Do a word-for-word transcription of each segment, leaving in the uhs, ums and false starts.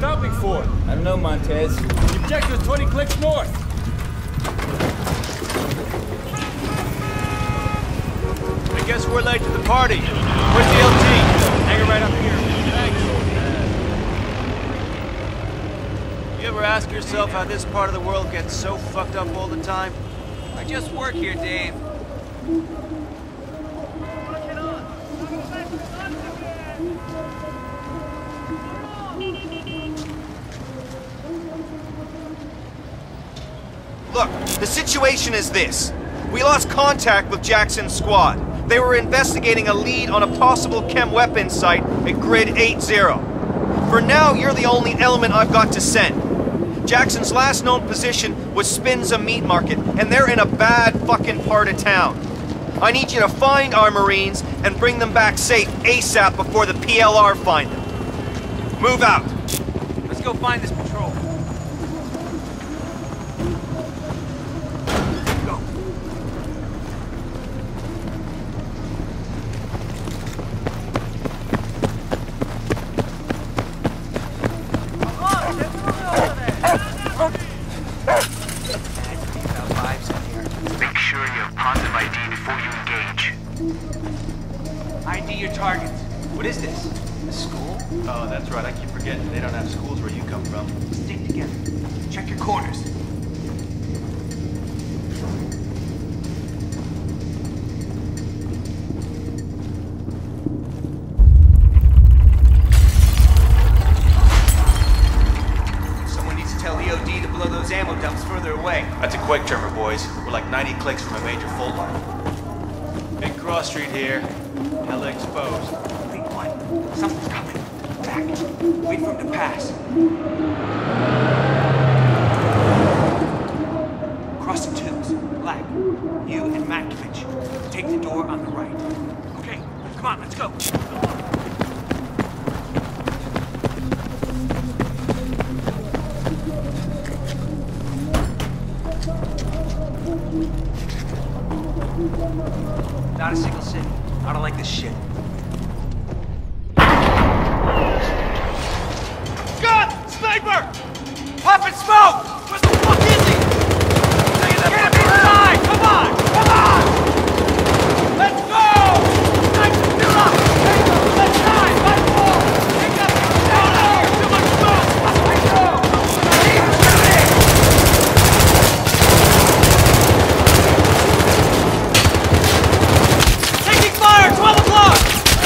stopping for? I don't know, Montez. The objective's twenty clicks north. I guess we're late to the party. Where's the L T? Hang it right up here. Thanks. You ever ask yourself how this part of the world gets so fucked up all the time? I just work here, Dave. Look, the situation is this. We lost contact with Jackson's squad. They were investigating a lead on a possible chem weapons site at Grid eight zero. For now, you're the only element I've got to send. Jackson's last known position was Spinza Meat Market, and they're in a bad fucking part of town. I need you to find our Marines and bring them back safe ASAP before the P L R find them. Move out. Let's go find this patrol. Go. Make sure you have positive I D before you engage. I D your targets. What is this? A school? Oh, that's right. I keep forgetting. They don't have schools where you come from. Stick together. Check your corners. Someone needs to tell E O D to blow those ammo dumps further away. That's a quick trimmer, boys. We're like ninety clicks from a major fault line. Big cross street here. Hella exposed. Big one. Something's coming. Back. Wait for him to pass. Cross the tubes. Black. You and Matkovich. Take the door on the right. Okay, come on, let's go. Not a single city. I don't like this shit. Gun! Sniper! Pop and smoke! Where the fuck is he? Get him inside! Come on! Come on! Let's go! Nice to fill up! Let's die! Let's go! Take up! Down here! Too much smoke! Let's go! Keep shooting! Taking fire! twelve o'clock!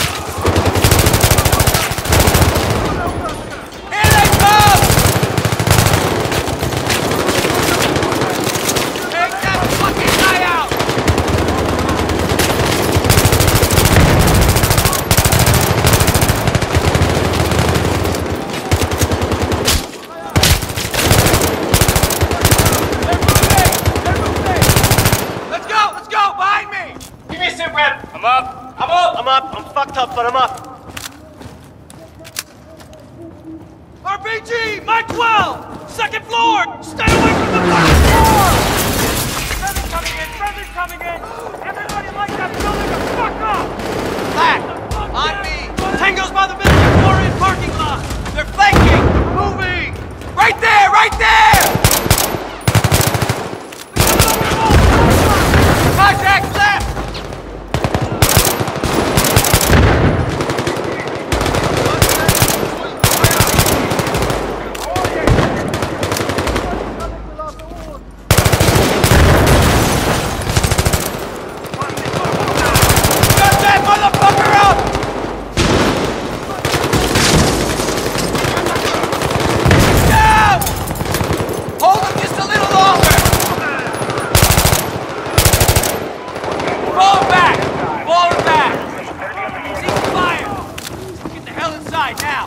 Here they come! Take that fucking guy out! They're moving! They're moving! Let's go! Let's go! Behind me! Give me a sit rep. I'm up! I'm up. I'm up. I'm fucked up, but I'm up. R P G! Mike twelve! Second floor! Stay away from the fucking floor! Friendly's coming in! Friendly's coming in! Everybody like that building to fuck up! Black! On me! Tango's by the military quarry parking lot! They're flanking! Moving! Right there! Right there! Contact left! Shut that motherfucker up! Down! Hold him just a little longer! Fall back! Fall back! Cease fire! Get the hell inside now!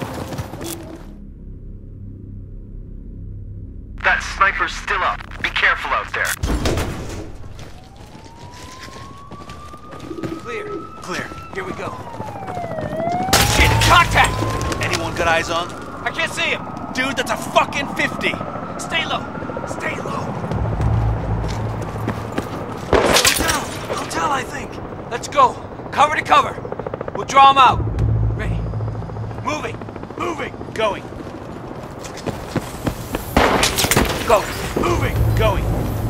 That sniper's still up. Be careful out there. Clear. Clear. Here we go. Shit! Contact! Anyone got eyes on? I can't see him! Dude, that's a fucking fifty! Stay low! Stay low! Hotel! Hotel, I think! Let's go! Cover to cover! We'll draw him out! Ready? Moving! Moving! Going. Go! Moving! Going.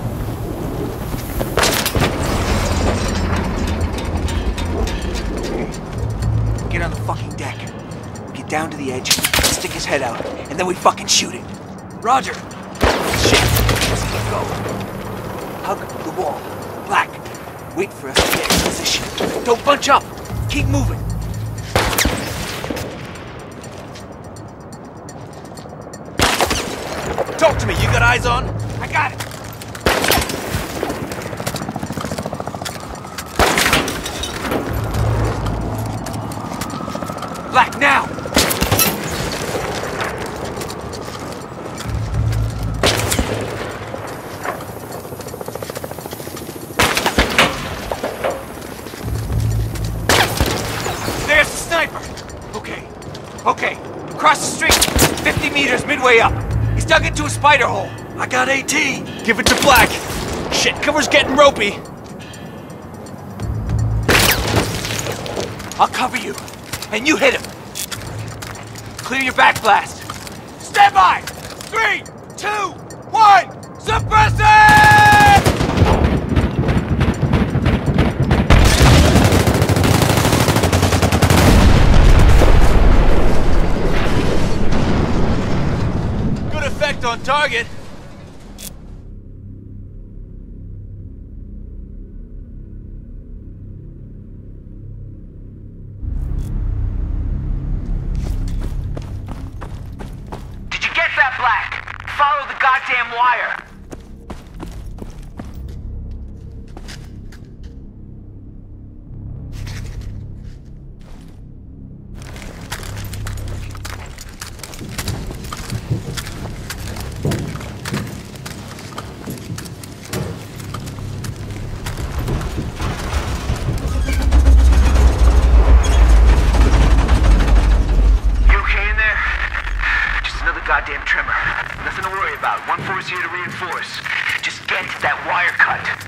Get on the fucking deck. Get down to the edge, stick his head out, and then we fucking shoot it. Roger. Shit. Let's let go. Hug the wall. Black. Wait for us to get in position. Don't bunch up. Keep moving. Talk to me, you got eyes on? I got it. Black, now! There's the sniper! Okay, okay. Across the street, fifty meters midway up. He's dug into a spider hole. I got AT. Give it to Black. Shit, cover's getting ropey. I'll cover you, and you hit him. Clear your back blast. Stand by! Three, two, one, suppress it! Good effect on target. Black, follow the goddamn wire. Goddamn trimmer. Nothing to worry about. one four's here to reinforce. Just get to that wire cut.